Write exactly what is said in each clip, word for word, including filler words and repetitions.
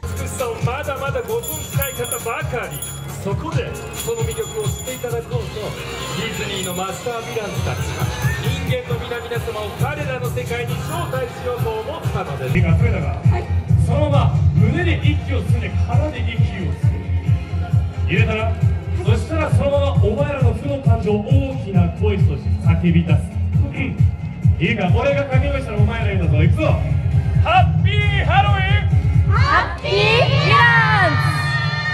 美しさをまだまだご存じない方ばかり。そこでその魅力を知っていただこうと、ディズニーのマスターヴィランズたちが人間の皆々様を彼らの世界に招待しようと思ったのです。 手が増えたが、はい、そのまま胸で息を吸んで腹で息を吸う。入れたら、そしたらそのままお前らの負の感情を大きな声として叫び出す。いいか、俺が掛け声したらお前ら言うんだぞ。行くぞ。ハッピーハロウィン、 ハッピーヴィランズ。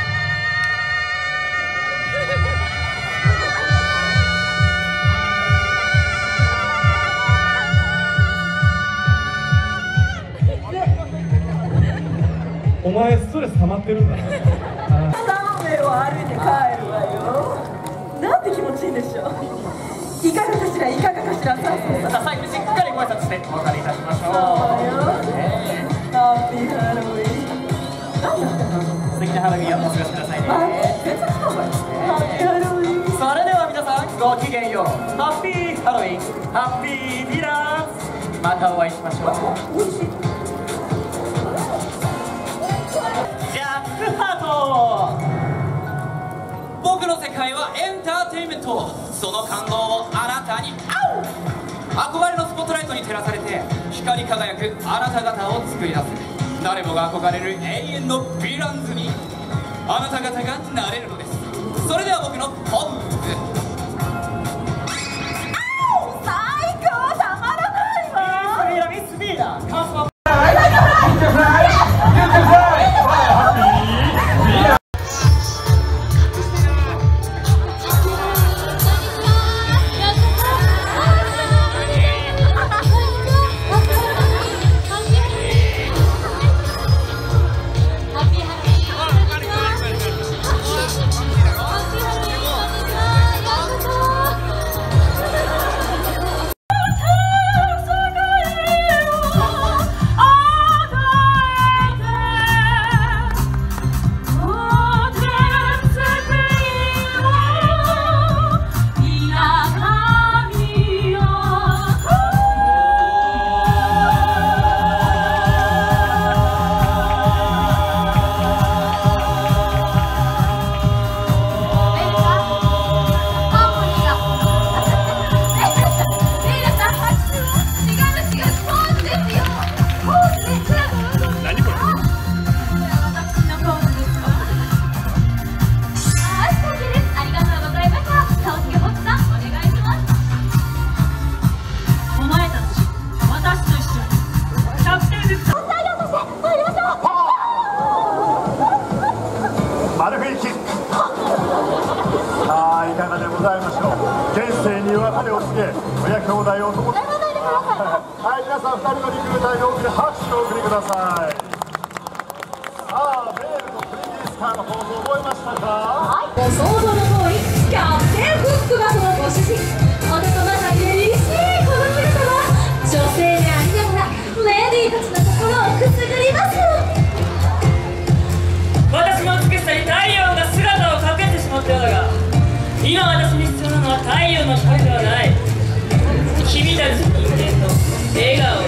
お前ストレス溜まってるんだな。 ランウェイを歩いて帰るわよ。なんて気持ちいいでしょう。いかがかしら、いかがかしら。さあ最後にしっかりご挨拶してお別れいたしましょう。そうよ、ね、ハッピーハロウィン。何やってんの。素敵なハロウィンをお過ごしくださいね。全然そうですね。ハッピーハロウィン。それでは皆さんごきげんよう。ハッピーハロウィン、ハッピーヴィランズ。またお会いしましょう。おいしい。 僕の世界はエンターテインメント。その感動をあなたに憧れのスポットライトに照らされて光り輝くあなた方を作り出す。誰もが憧れる永遠のヴィランズにあなた方がなれるのです。それでは僕の本日最高、たまらないわ。 ミスビーダー、ミスビーダー、カスマ親兄弟を男はい、皆さんふたりのリクルーターに大きな拍手をお送りください。さあ、ベールとプリティスカーの放送覚えましたか。 はい、ご想像の通りキャプテンフックがそのご主人。男また凛々しいこの姿は女性でありながらレディーたちの心をくすぐります。 私の美しさに太陽が姿を隠してしまったようだが、今私に必要なのは太陽の光ではない、君たち人間の笑顔